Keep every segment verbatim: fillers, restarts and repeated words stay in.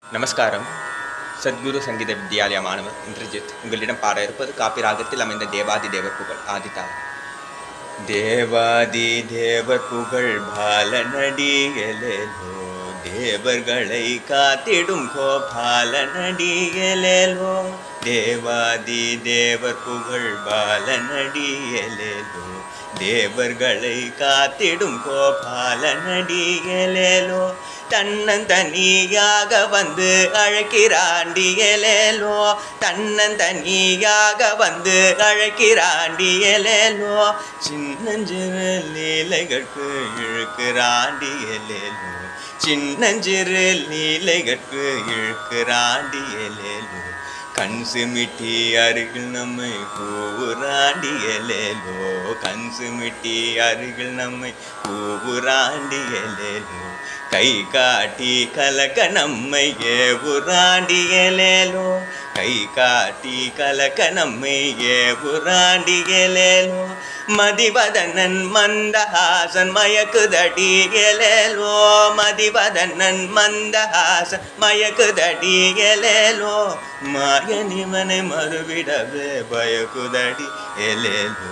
நமஸ்காரம். சத்குரு சங்கீத வித்யாலயா மாணவர் இந்திரஜித் உங்களிடம் பாட இருப்பது காப்பி ராகத்தில் அமைந்த தேவாதி தேவர் புகழ் ஆதிதாளம். தேவாதி தேவர் புகழ் பாலனடியலேலோ, தேவர்களை காத்திடும் கோபாலனடியலேலோ. தேவாதி தேவர் புகழ் பாலனடியலேலோ, தேவர்களை காத்திடும் கோபாலனடியலேலோ. தன்னந்தனியாக வந்து அழைக்கிறாண்டியலேலோ, தன்னந்தனியாக வந்து அழைக்கிறாண்டியலேலோ. சின்னஞ்சிறு லீலைகற்கு இழுக்கிறாண்டியலேலோ, சின்னஞ்சிறு லீலைகற்கு இழுக்கிறாண்டியலேலோ. கண் சிமிட்டி அருகில் நம்மை கூவுராண்டியலேலோ, கண் சிமிட்டி அருகில் நம்மை கூவுராண்டியலேலோ. கை காட்டி கலக்க நம்மை ஏவுராண்டியலேலோ, கை காட்டி கலக்க நம்மை ஏவுராண்டியலேலோ. மதிவதனன் மந்தஹாசன் மயக்குதடியலேலோ, மதிவதனன் மந்தஹாசன் மயக்குதடியலேலோ. மாயனிவனை மறுவிடவே பயக்குதடி எலேலோ,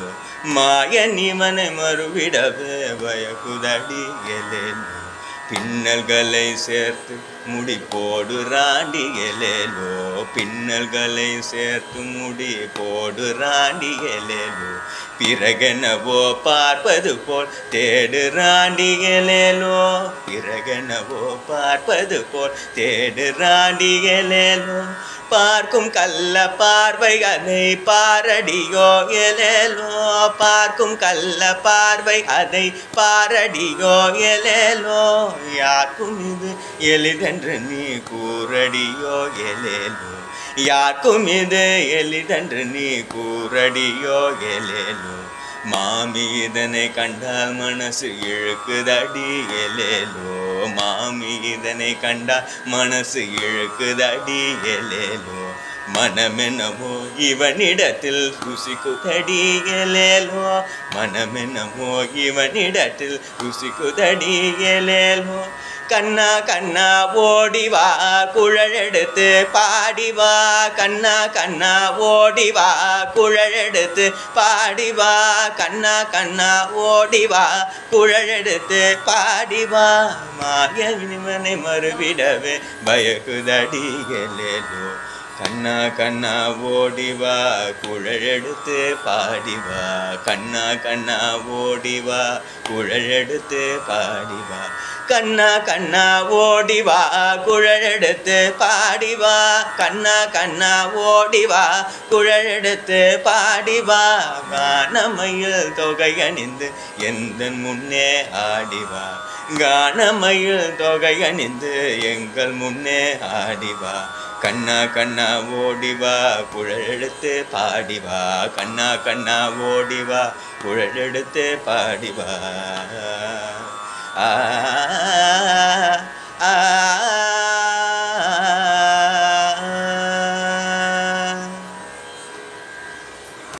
மாயனிவனை மறுவிடவே பயக்குதடி எலேலோ. பின்னல்களை சேர்த்து முடி போடு ராண்டியலேலோ, பின்னல்களை சேர்த்து முடி போடு ராண்டியலேலோ. பிறகெனவோ பார்ப்பது போல் தேடு ராண்டியலேலோ, பிறகெனவோ பார்ப்பது போல் தேடு ராண்டியலேலோ. பார்க்கும் கள்ள பார்வை அதை பாரடியோ எலேலோ, பார்க்கும் கள்ள பார்வை அதை பாரடியோ எலேலோ. யாருக்கும் இது எளிதென்று நீ கூறடியோ எலேலோ, யாருக்கும் இது எளிதென்று நீ கூறடியோ எலேலோ. மாமி இதனை கண்டால் மனசு இழுக்குதடி எலேலோ, மாமி இதனை கண்டால் மனசு இழுக்குதடி எலேலோ. மனமெனவோ இவனிடத்தில் ருசிக்குதடி எலேலோ, மனமெனவோ இவனிடத்தில் ருசிக்குதடி எலேலோ. கண்ணா கண்ணா ஓடிவா குழலெடுத்து பாடிவா, கண்ணா கண்ணா ஓடிவா குழலெடுத்து பாடிவா, கண்ணா கண்ணா ஓடிவா குழலெடுத்து பாடிவா. மாயனிவனை மறுவிடவே பயக்குதடி எலேலோ, கண்ணா கண்ணா ஓடிவா குழலெடுத்து பாடிவா, கண்ணா கண்ணா ஓடிவா குழலெடுத்து பாடிவா. கண்ணா கண்ணா ஓடிவா குழலெடுத்து பாடிவா, கண்ணா கண்ணா ஓடிவா குழலெடுத்து பாடிவா. கானமயில் தொகையணிந்து எந்தன் முன்னே ஆடிவா, கானமயில் தொகையணிந்து எங்கள் முன்னே ஆடிவா. கண்ணா கண்ணா ஓடிவா குழலெடுத்து பாடிவா, கண்ணா கண்ணா ஓடிவா குழலெடுத்து பாடிவா. ஆ